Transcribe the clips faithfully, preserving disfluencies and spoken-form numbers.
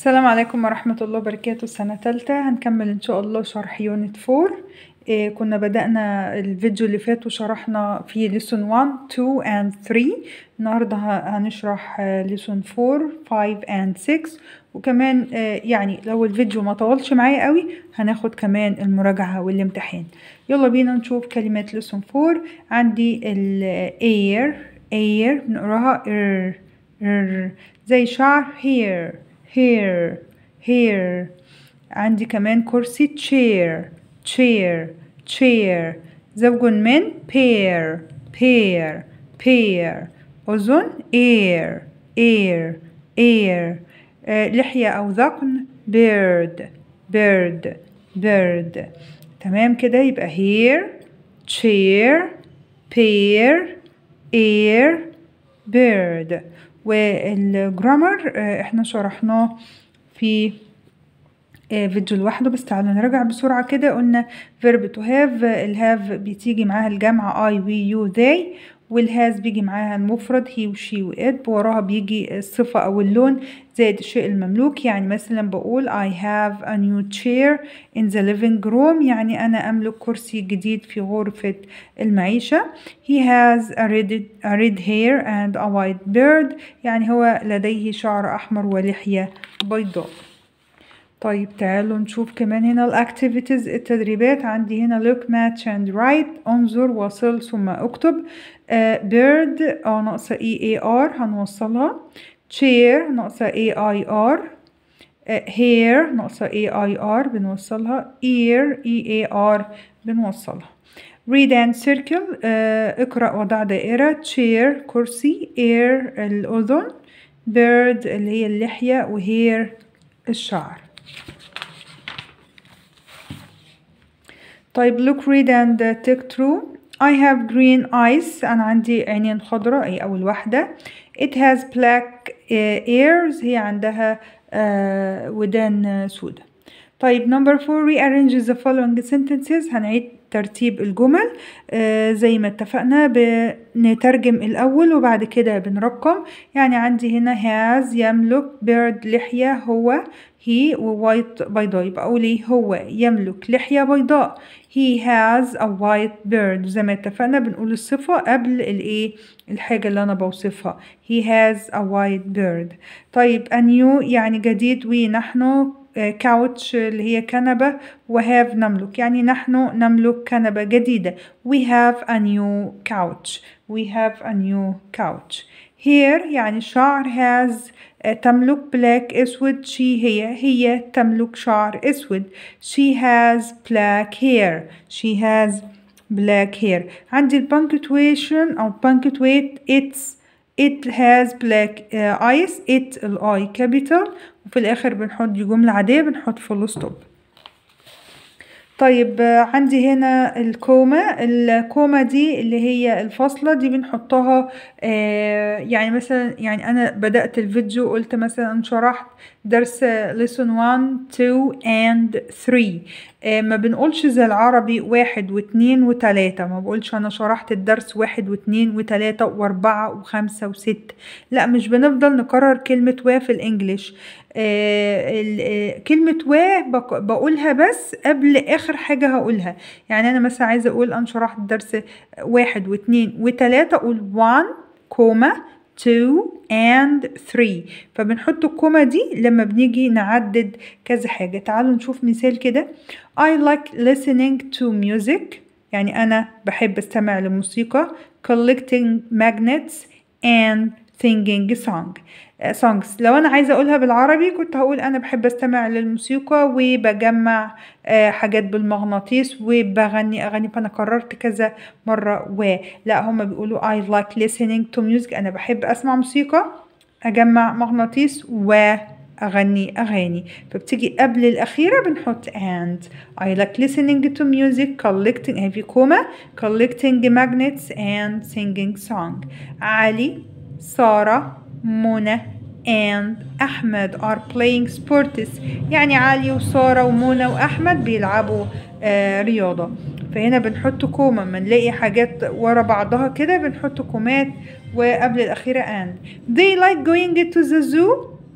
السلام عليكم ورحمة الله وبركاته. سنة تالتة هنكمل إن شاء الله شرح يونت فور. إيه كنا بدأنا الفيديو اللي فات وشرحنا في ليسون واحد اتنين and ثري. النهاردة هنشرح ليسون فور فايف and سكس، وكمان يعني لو الفيديو ما طولش معايا قوي هناخد كمان المراجعة والامتحان. يلا بينا نشوف كلمات ليسون فور. عندي ال air air بنقراها ر ر زي شعر hair hair hair. عندي كمان كرسي chair chair chair. زوج من pair pair pair. أذن air air air. آه لحية أو ذقن bird bird bird. تمام كده، يبقى hair chair pair air bird. والجرامر احنا شرحناه في فيديو لوحده، بس تعالوا نراجع بسرعة كده. قلنا verb to have، الهاف بتيجي معاها الجمع I we you they، والهاز بيجي معاها المفرد he و she و it، وراها بيجي الصفة أو اللون زائد الشيء المملوك. يعني مثلا بقول I have a new chair in the living room، يعني أنا أملك كرسي جديد في غرفة المعيشة. he has a red, a red hair and a white beard، يعني هو لديه شعر أحمر ولحية بيضاء. طيب تعالوا نشوف كمان هنا الاكتيفيتيز، التدريبات. عندي هنا look match and write، انظر وصل ثم اكتب. uh, bird اه ناقصة e a r هنوصلها. chair ناقصة a i r. uh, hair ناقصة a i r بنوصلها. ear e a r بنوصلها. read and circle، uh, اقرأ وضع دائرة. chair كرسي، ear الأذن، bird اللي هي اللحية، و hair الشعر. طيب look read and take true. I have green eyes، أنا عندي عينين خضراء، أي أول واحدة. it has black ears، هي عندها uh, ودان سوداء. طيب number four rearrange the following sentences، هنعيد ترتيب الجمل آه زي ما اتفقنا. بنترجم الأول وبعد كده بنرقم. يعني عندي هنا has يملك، bird لحية، هو he، ووايت بيضاء، يبقى أقول إيه؟ هو يملك لحية بيضاء. he has a white bird. زي ما اتفقنا بنقول الصفة قبل الإيه؟ الحاجة اللي أنا بوصفها. he has a white bird. طيب a new يعني جديد، ونحن كاوتش اللي هي كنبة، وهاف نملك يعني نحن نملك كنبة جديدة. we have a new couch we have a new couch. hair يعني شعر. has تملك black أسود. she هي هي تملك شعر أسود. she has black hair she has black hair. عندي البنكتويشن أو punctuate it's it has black uh, eyes. it الاي capital، وفي الآخر بنحط دي جملة عادية بنحط فول ستوب. طيب عندي هنا الكوما. الكوما دي اللي هي الفاصلة دي بنحطها آه يعني مثلا، يعني أنا بدأت الفيديو قلت مثلا شرحت درس lesson واحد two and ثري. آه ما بنقولش زي العربي واحد واثنين وتلاتة، ما بقولش أنا شرحت الدرس واحد واثنين وتلاتة وأربعة وخمسة وستة. لا، مش بنفضل نكرر كلمة و في الإنجليش. آه كلمة و بقولها بس قبل آخر حاجة هقولها. يعني أنا مثلا عايزة أقول أنا شرحت درس واحد واثنين وتلاتة، أقول one كوما two and ثري. فبنحط الكوما دي لما بنيجي نعدد كذا حاجة. تعالوا نشوف مثال كده. I like listening to music، يعني أنا بحب استمع للموسيقى. collecting magnets and singing song songs. لو أنا عايزة أقولها بالعربي كنت هقول أنا بحب استمع للموسيقى وبجمع حاجات بالمغناطيس وبغني أغاني. فأنا قررت كذا مرة و لا، هما بيقولوا I like listening to music، أنا بحب أسمع موسيقى، أجمع مغناطيس، وأغني أغاني. فبتيجي قبل الأخيرة بنحط and. I like listening to music collecting هي في كوما collecting magnets and singing song. علي، سارة، منى and أحمد are playing sports، يعني علي وسارة ومنى وأحمد بيلعبوا آه رياضة. فهنا بنحط كوما، ما نلاقي حاجات ورا بعضها كده بنحط كومات وقبل الأخيرة and. they like going to the zoo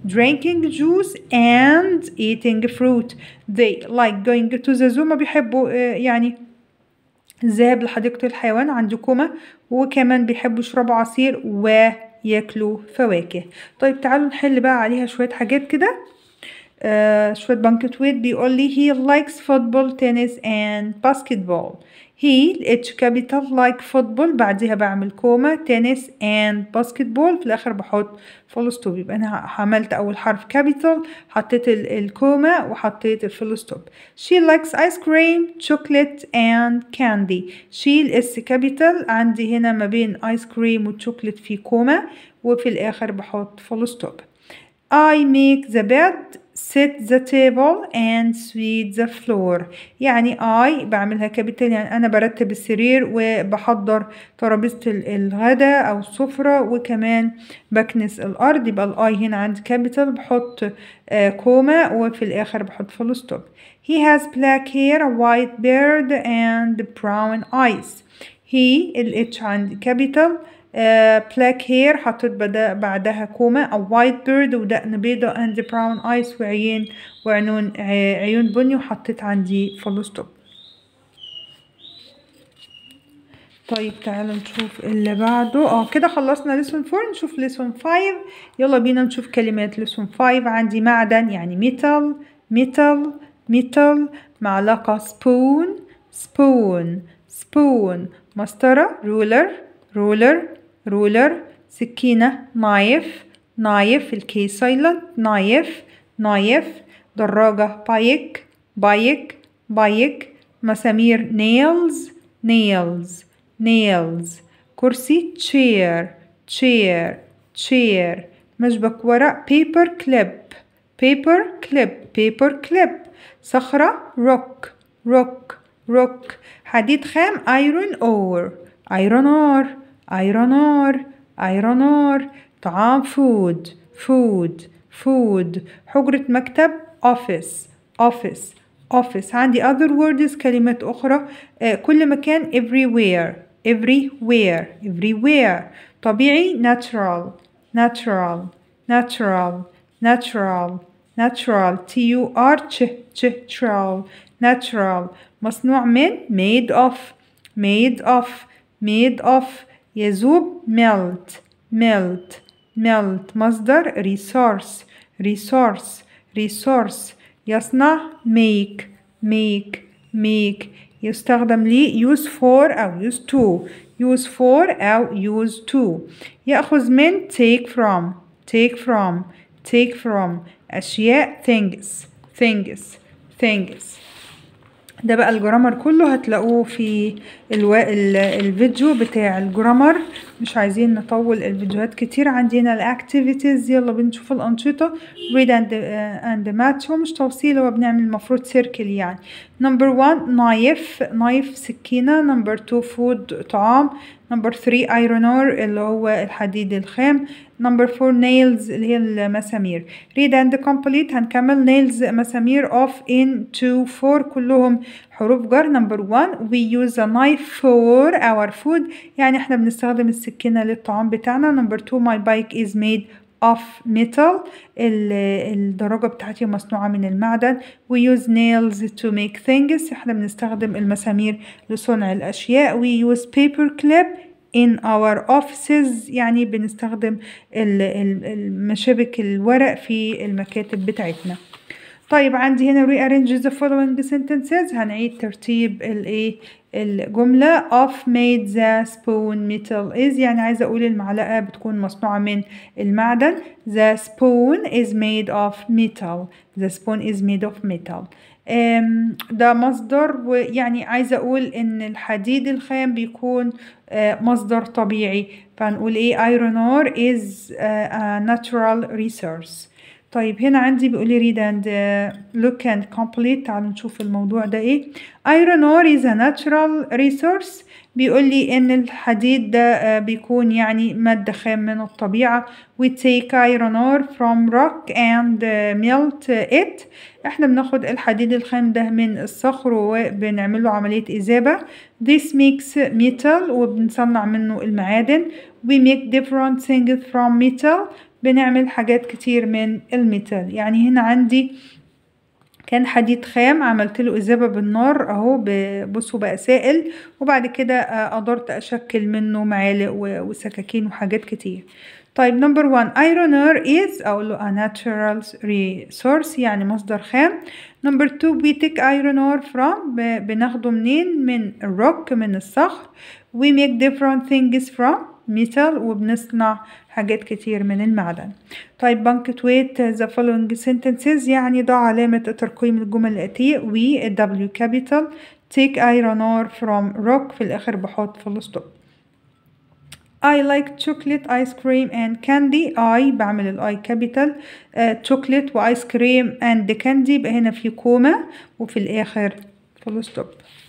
drinking juice and eating fruit. They like going to the zoo. ما بيحبوا يعني الذهاب لحديقة الحيوان عند كوما، وكمان بيحبوا يشربوا عصير وياكلوا فواكه. طيب تعالوا نحل بقى عليها شوية حاجات كده. آه شوية بنكتويت بيقول لي he likes football, tennis and basketball. he H capital like football بعدها بعمل كوما tennis and basketball في الآخر بحط فول ستوب. يبقى أنا عملت أول حرف capital، حطيت الكوما وحطيت الفول ستوب. she likes ice cream, chocolate and candy. she الاس capital عندي هنا ما بين ice cream والشوكليت في كوما، وفي الآخر بحط فول ستوب. I make the bed, set the table and sweep the floor. يعني I بعملها كابيتال، يعني أنا برتب السرير وبحضر ترابيزة الغداء أو السفرة، وكمان بكنس الأرض. يبقى الآي هنا عندي كابيتال، بحط آه كوما وفي الآخر بحط فول ستوب. He has black hair, a white beard and brown eyes. he الاتش عندي كابيتال، black hair حطيت بعدها كوما، أو white bird ودقن بيضة and brown eyes وعيين وعيون عيون بني، وحطيت عندي فول ستوب. طيب تعالوا نشوف اللي بعده. اه كده خلصنا ليسون فور، نشوف ليسون فايف. يلا بينا نشوف كلمات ليسون فايف. عندي معدن يعني ميتال ميتال ميتال، معلقة spoon spoon spoon، مسطرة ruler ruler ruler، سكينة نايف نايف الكي سايلنت نايف نايف، دراجة بايك بايك بايك، مسامير nails nails nails، كرسي chair chair chair، مشبك ورق paper clip paper clip paper clip، صخرة rock rock rock، حديد خام iron ore iron ore iron ore iron ore، طعام food food food، حجرة مكتب office office office. عندي other words كلمات أخرى. آه كل مكان everywhere everywhere everywhere، طبيعي natural natural natural natural natural T U R ch ch natural natural، مصنوع من made of made of made of، يذوب melt melt melt، مصدر resource resource resource، يصنع make make make، يستخدم لي use for أو use to use for أو use to، يأخذ من take from take from take from، أشياء things things things. ده بقى الجرامر كله هتلاقوه في الو... الفيديو بتاع الجرامر. مش عايزين نطول الفيديوهات كتير. عندنا الاكتيفيتيز، يلا بنشوف الأنشطة read and, uh, and match. هو مش توصيل، هو بنعمل المفروض سيركل يعني. نمبر واحد نايف نايف سكينة. نمبر اتنين فود طعام. نمبر تلاتة iron ore اللي هو الحديد الخام. نمبر اربعة nails اللي هي المسامير. read and complete هنكمل nails مسامير of in to for كلهم حروف جر. نمبر واحد we use a knife for our food يعني احنا بنستخدم السكينة للطعام بتاعنا. نمبر اتنين my bike is made of metal الدراجة بتاعتي مصنوعة من المعدن. we use nails to make things احنا بنستخدم المسامير لصنع الأشياء. we use paper clip in our offices يعني بنستخدم المشابك الورق في المكاتب بتاعتنا. طيب عندي هنا rearrange the following sentences هنعيد ترتيب الايه الجملة. of made the spoon metal is يعني عايزة اقول المعلقة بتكون مصنوعة من المعدن. the spoon is made of metal the spoon is made of metal. ده مصدر، ويعني عايزة اقول ان الحديد الخام بيكون مصدر طبيعي، فهنقول ايه iron ore is a natural resource. طيب هنا عندي بيقول لي read and uh, look and complete. تعالوا نشوف الموضوع ده ايه. iron ore is a natural resource بيقول لي ان الحديد ده uh, بيكون يعني مادة خام من الطبيعة. we take iron ore from rock and uh, melt it احنا بناخد الحديد الخام ده من الصخر وبنعمله عملية إذابة. this makes metal وبنصنع منه المعادن. we make different things from metal بنعمل حاجات كتير من الميتال. يعني هنا عندي كان حديد خام، عملت له إذابة بالنار اهو، بصوا بقى سائل، وبعد كده قدرت اشكل منه معالق وسكاكين وحاجات كتير. طيب نمبر واحد iron ore is اقول له a natural resource يعني مصدر خام. نمبر اتنين we take iron ore from بناخده منين؟ من الروك، من الصخر. we make different things from metal وبنصنع حاجات كتير من المعدن. طيب punctuate the following sentences يعني ضع علامة ترقيم الجمل الآتية. we W capital take iron ore from rock في الآخر بحط full stop. I like chocolate ice cream and candy. I بعمل الاي كابيتال chocolate وايس كريم and candy يبقى هنا في كوما وفي الآخر full stop.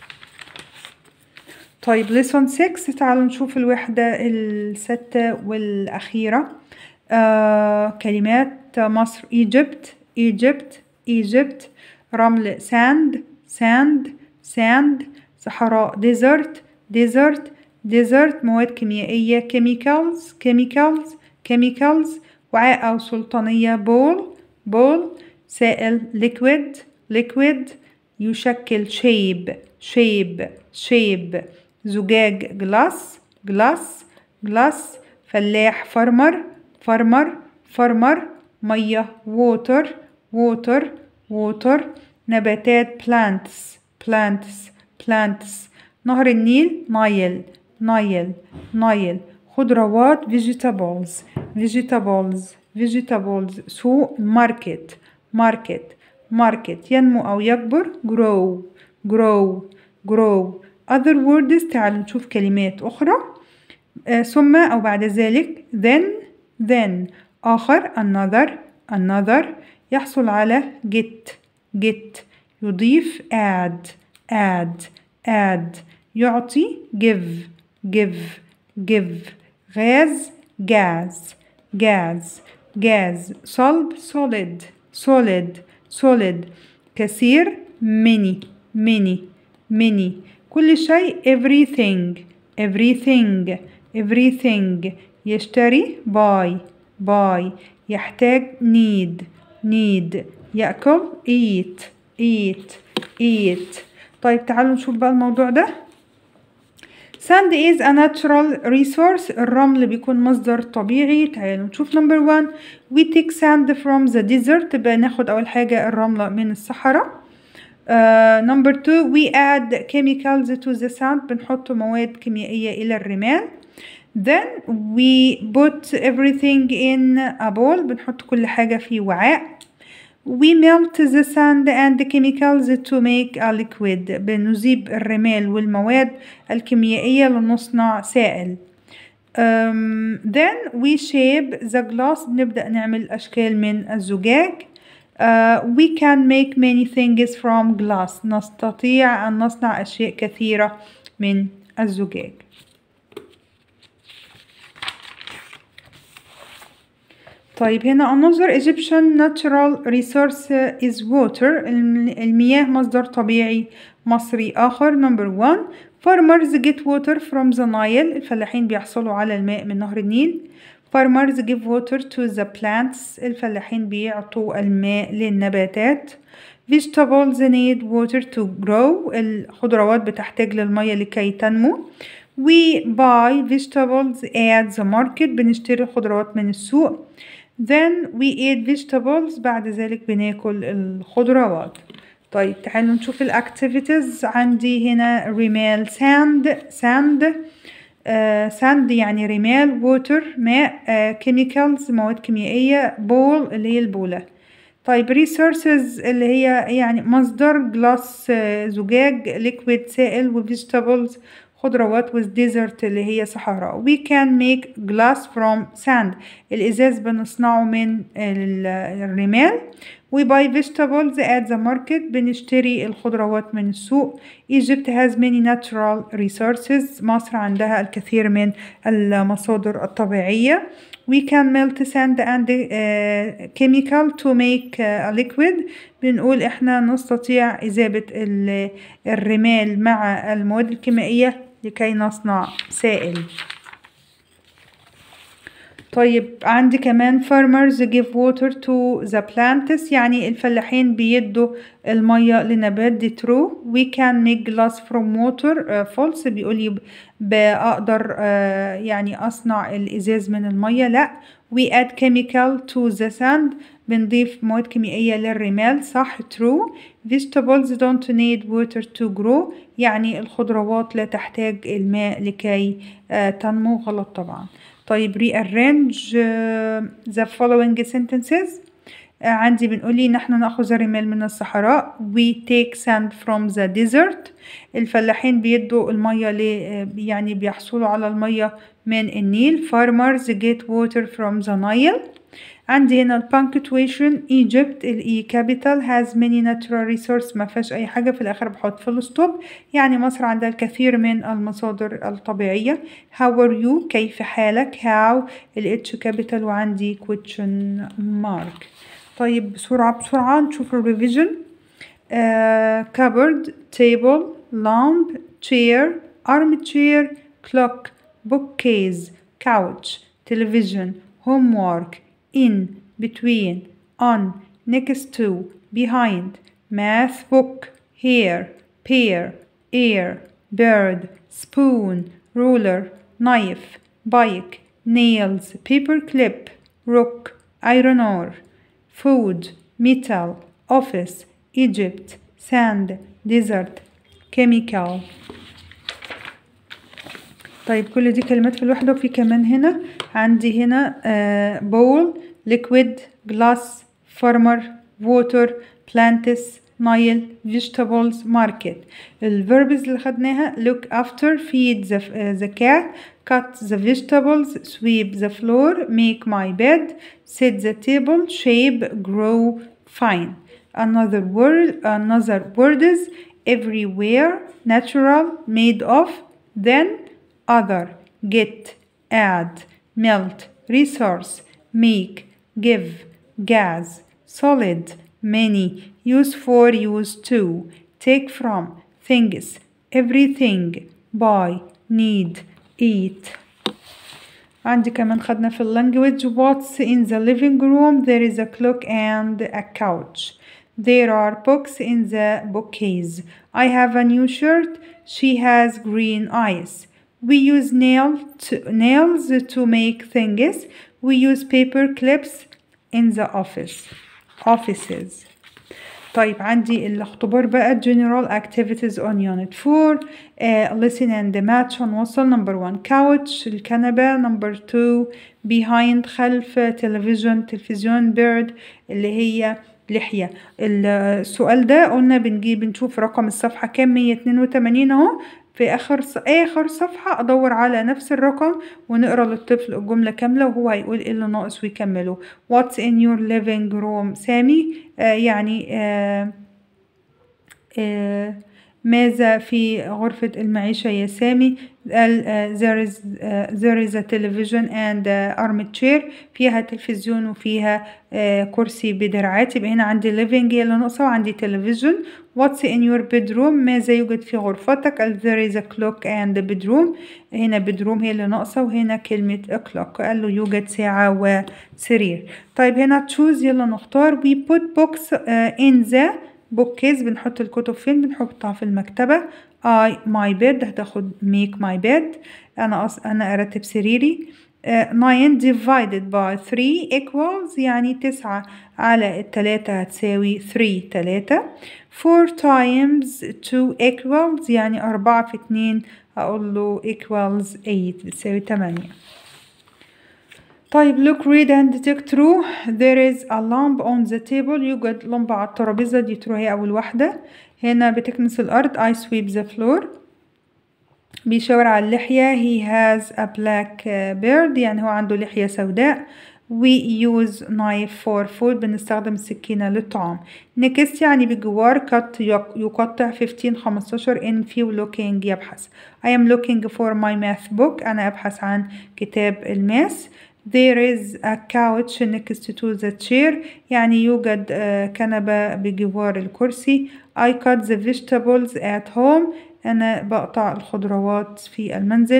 طيب lesson ستة تعالوا نشوف الوحدة الستة والأخيرة. آه كلمات مصر Egypt Egypt Egypt رمل sand sand sand صحراء desert desert desert مواد كيميائية chemicals chemicals chemicals وعاء أو سلطانية bowl bowl سائل liquid liquid يشكل shape shape shape زجاج glass glass glass فلاح farmer farmer farmer مية water water water نباتات plants plants plants نهر النيل نايل نايل نايل خضروات vegetables vegetables vegetables سوق market market market ينمو أو يكبر grow grow grow other words تعالوا نشوف كلمات أخرى. آه ثم أو بعد ذلك then then آخر another another يحصل على get get يضيف add add add يعطي give give give غاز gas gas gas صلب solid solid solid كثير many many many كل شيء everything everything everything يشتري buy buy يحتاج need need يأكل eat eat eat. طيب تعالوا نشوف بقى الموضوع ده. sand is a natural resource الرمل بيكون مصدر طبيعي. تعالوا نشوف number one we take sand from the desert بناخد أول حاجة الرملة من الصحراء. Uh, number two we add chemicals to the sand بنحط مواد كيميائية إلى الرمال. then we put everything in a bowl بنحط كل حاجة في وعاء. we melt the sand and the chemicals to make a liquid بنذيب الرمال والمواد الكيميائية لنصنع سائل. um, then we shape the glass بنبدأ نعمل أشكال من الزجاج. Uh, we can make many things from glass نستطيع أن نصنع أشياء كثيرة من الزجاج. طيب هنا another Egyptian natural resource is water المياه مصدر طبيعي مصري آخر. number one farmers get water from the Nile الفلاحين بيحصلوا على الماء من نهر النيل. farmers give water to the plants الفلاحين بيعطوا الماء للنباتات. vegetables need water to grow الخضروات بتحتاج للمية لكي تنمو. we buy vegetables at the market بنشتري الخضروات من السوق. then we eat vegetables بعد ذلك بناكل الخضروات. طيب تعالوا نشوف الاكتيفيتيز. عندي هنا رمال sand sand ساند uh, يعني رمال ووتر ماء كيميكالز uh, مواد كيميائية بول اللي هي البولة. طيب ريسورسز اللي هي يعني مصدر جلاس uh, زجاج ليكويد سائل وفيجيتابلز خضروات والديزرت اللي هي صحراء. we can make glass from sand الإزاز بنصنعه من الرمال. we buy vegetables at the market بنشتري الخضروات من السوق. Egypt has many natural resources مصر عندها الكثير من المصادر الطبيعية. we can melt sand and uh, chemical to make a liquid بنقول احنا نستطيع إذابة الرمال مع المواد الكيميائية لكي نصنع سائل. طيب عندي كمان farmers give water to the plants، يعني الفلاحين بيدوا المية لنبات. دي true. we can make glass from water. uh, false. بيقولي بقدر uh, يعني أصنع الإزاز من المية. لا. we add chemical to the sand. بنضيف مواد كيميائية للرمال. صح. true. vegetables don't need water to grow، يعني الخضروات لا تحتاج الماء لكي uh, تنمو. غلط طبعا. طيب rearrange uh, the following sentences. uh, عندي بنقولي نحن نأخذ الرمال من الصحراء. we take sand from the desert. الفلاحين بيدوا المية ل يعني بيحصلوا على المية من النيل. farmers get water from the Nile. عندي هنا ال punctuation Egypt ال E capital has many natural resources، ما فيهاش أي حاجة، في الآخر بحط full stop، يعني مصر عندها الكثير من المصادر الطبيعية. how are you كيف حالك. how ال H capital وعندي question mark. طيب بسرعة بسرعة نشوف ال revision. uh, cupboard table lamp chair armchair clock bookcase couch television homework in between on next to behind math book here pear air bird spoon ruler knife bike nails paper clip rock iron ore food metal office Egypt sand desert chemical. طيب كل دي كلمات في الوحدة. وفي كمان هنا عندي هنا uh, bowl liquid glass farmer water plants Nile vegetables market. الverbs اللي خدناها look after feed the, uh, the cat cut the vegetables sweep the floor make my bed set the table shape grow fine. another word another word is everywhere natural made of then other get add melt resource make give gas solid many use for use to take from things everything buy need eat. عندي كمان خدنا في language what's in the living room. there is a clock and a couch. there are books in the bookcase. I have a new shirt. she has green eyes. we use nail to, nails to make things. we use paper clips in the office offices. طيب عندي الاختبار بقى general activities on unit four. uh, listen and match هنوصل. number one couch الكنبة. number two behind خلف television تلفزيون bird اللي هي لحية. السؤال ده قلنا بنجيب نشوف رقم الصفحة كام. مية اتنين وتمانين اهو. في آخر آخر صفحة أدور على نفس الرقم ونقرأ للطفل الجملة كاملة وهو هيقول إيه اللي ناقص ويكمله. What's in your living room سامي. آه يعني آه آه ماذا في غرفة المعيشة يا سامي. there is uh, there is a television and uh, armchair فيها تلفزيون وفيها uh, كرسي بدرعات. يبقى هنا عندي living هي اللي ناقصة وعندي television. what's in your bedroom ماذا يوجد في غرفتك. there is a clock and a bedroom هنا bedroom هي اللي ناقصة وهنا كلمة a clock. قال له يوجد ساعة وسرير. طيب هنا choose يلا نختار. we put books uh, in the bookcase بنحط الكتب فين. بنحطها في المكتبة. I my bed هتاخد make my bed أنا أص... أنا أرتب سريري. uh, nine divided by three equals يعني تسعة على التلاتة هتساوي three تلاتة. four times two equals يعني أربعة في اتنين هقول له equals eight بتساوي تمانية. طيب look read and take true. there is a lamp on the table يوجد لمبة على الترابيزة. دي true هي أول واحدة. هنا بتكنس الأرض. I sweep the floor. بيشاور على اللحية. he has a black beard يعني هو عنده لحية سوداء. we use knife for food بنستخدم السكينة للطعام. next يعني بجوار. cut يقطع. fifteen خمستاشر in few looking يبحث. I am looking for my math book أنا أبحث عن كتاب الماس. there is a couch next to the chair يعني يوجد كنبة بجوار الكرسي. I cut the vegetables at home أنا بقطع الخضروات في المنزل.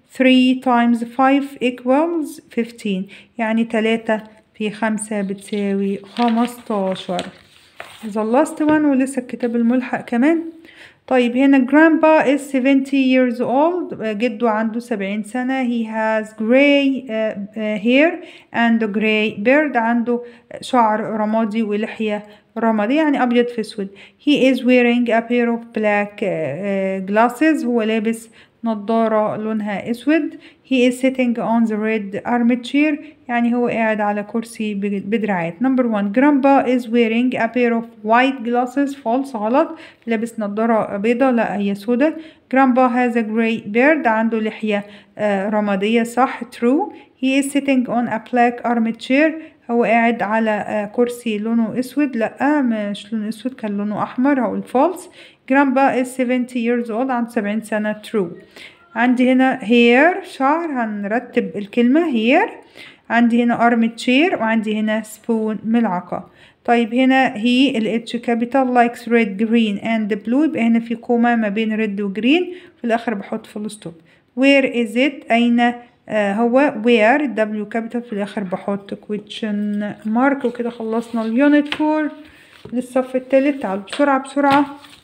three times five equals fifteen، يعني تلاتة في خمسة بتساوي خمستاشر. the last one، ولسه الكتاب الملحق كمان. طيب هنا grandpa is seventy years old، جده عنده سبعين سنة. he has gray uh, uh, hair and gray beard، عنده شعر رمادي ولحية رمادي يعني أبيض في أسود. he is wearing a pair of black uh, glasses، هو لابس نضارة لونها أسود. he is sitting on the red armchair، يعني هو قاعد على كرسي بدراعات. number one grandpa is wearing a pair of white glasses، false غلط، لابس نضارة بيضة، لا هي سودة. grandpa has a gray beard، عنده لحية آه رمادية صح true. he is sitting on a black armchair، هو قاعد على آه كرسي لونه اسود، لا مش لونه اسود كان لونه احمر، هقول false. grandpa is seventy years old، عنده سبعين سنة true. عندي هنا hair شعر، هنرتب الكلمة hair. عندي هنا armchair، وعندي هنا spoon ملعقة. طيب هنا he ال H capital likes red green and blue، يبقى هنا في كومة ما بين red و green، في الآخر بحط full stop. where is it، أين آه هو where، W capital في الآخر بحط question mark. وكده خلصنا اليونت فور للصف التالت. تعالوا بسرعة بسرعة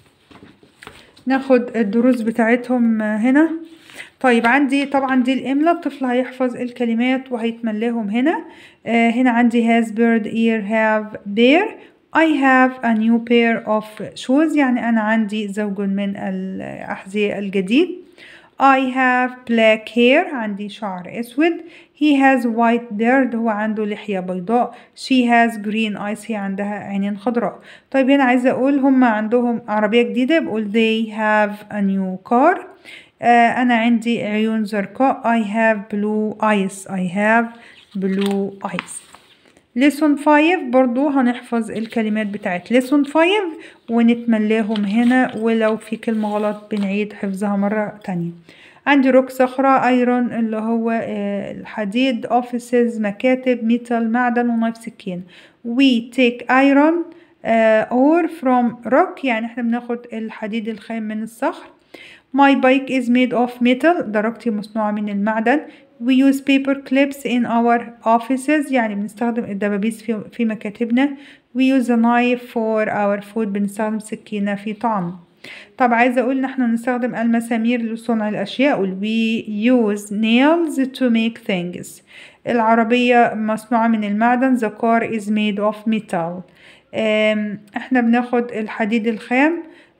ناخد الدروس بتاعتهم هنا. طيب عندي طبعا دي الإملا، الطفل هيحفظ الكلمات وهيتملاهم هنا. آه هنا عندي has bird ear have bear. I have a new pair of shoes، يعني أنا عندي زوج من الأحذية الجديد. I have black hair، عندي شعر أسود. He has white beard، هو عنده لحية بيضاء. She has green eyes، هي عندها عينين خضراء. طيب هنا عايزة أقول هم عندهم عربية جديدة، بقول they have a new car. آه أنا عندي عيون زرقاء. I have blue eyes. I have blue eyes. lesson five برضو هنحفظ الكلمات بتاعت lesson five ونتملاهم هنا، ولو في كلمة غلط بنعيد حفظها مرة تانية. عندي روك صخرة، ايرون اللي هو آه الحديد، offices مكاتب، ميتال معدن، ونايف سكين. we take iron uh, ore from rock، يعني احنا بناخد الحديد الخام من الصخر. my bike is made of metal، درجتي مصنوعة من المعدن. we use paper clips in our offices، يعني بنستخدم الدبابيس في, في مكاتبنا. we use a knife for our food، بنستخدم سكينة في طعام. طب عايزة أقول نحن نستخدم المسامير لصنع الأشياء، we use nails to make things. العربية مصنوعة من المعدن، the car is made of metal. احنا بناخد الحديد الخام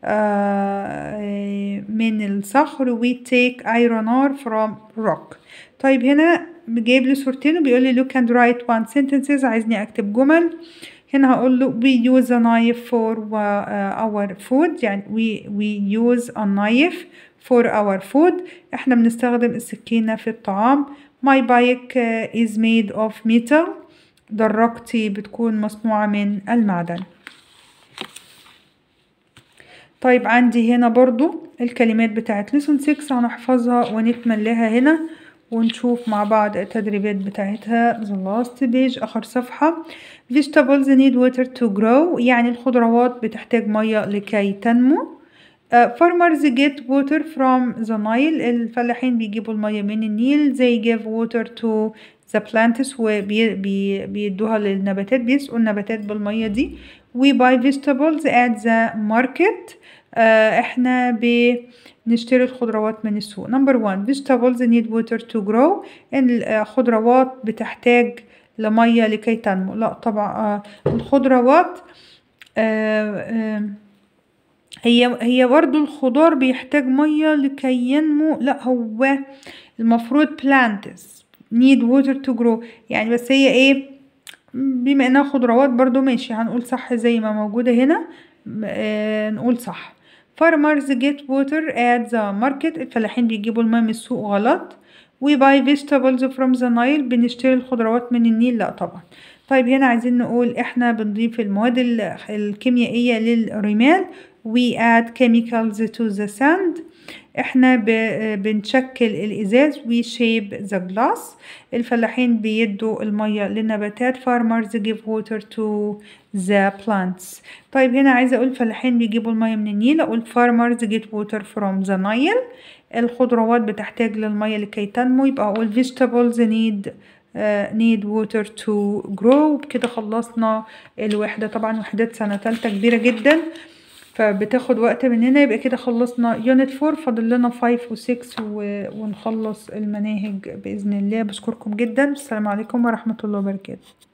من الصخر. we take iron ore from rock. طيب هنا جايب لي صورتين وبيقول لي look and write one sentences، عايزني أكتب جمل. هنا هقول له we use a knife for our food، يعني we we use a knife for our food، احنا بنستخدم السكينة في الطعام. my bike is made of metal، دراجتي بتكون مصنوعة من المعدن. طيب عندي هنا برضو الكلمات بتاعت lesson six هنحفظها ونتملاها هنا ونشوف مع بعض التدريبات بتاعتها. the last page آخر صفحة. vegetables need water to grow، يعني الخضروات بتحتاج مية لكي تنمو. uh, farmers get water from the Nile، الفلاحين بيجيبوا المية من النيل. they give water to the plants، وبيدوها للنباتات، بيسقوا النباتات بالمية دي. we buy vegetables at the market، uh, احنا بنشتري الخضروات من السوق. number one vegetables need water to grow، الخضروات بتحتاج لمية لكي تنمو. لا طبعا uh, الخضروات uh, uh, هي هي برضو الخضار بيحتاج مية لكي ينمو، لا هو المفروض plants need water to grow، يعني بس هي ايه بما انها خضروات برضو ماشي هنقول صح زي ما موجودة هنا. آه نقول صح. farmers get water at the market، الفلاحين بيجيبوا الماء من السوق غلط. we buy vegetables from the Nile، بنشتري الخضروات من النيل، لا طبعا. طيب هنا عايزين نقول احنا بنضيف المواد الكيميائية للرمال. we add chemicals to the sand، احنا بنشكل الازاز we shape the glass. الفلاحين بيدوا المية للنباتات farmers give water to the plants. طيب هنا عايزة اقول الفلاحين بيجيبوا المية من النيل، اقول farmers get water from the Nile. الخضروات بتحتاج للمية لكي تنمو، يبقى اقول vegetables need Uh, need water to grow. وبكده خلصنا الوحدة. طبعا وحدات سنة تالتة كبيرة جدا فبتاخد وقت مننا، يبقى كده خلصنا يونت فور، فاضل لنا فايف و سكس ونخلص المناهج بإذن الله. بشكركم جدا، السلام عليكم ورحمة الله وبركاته.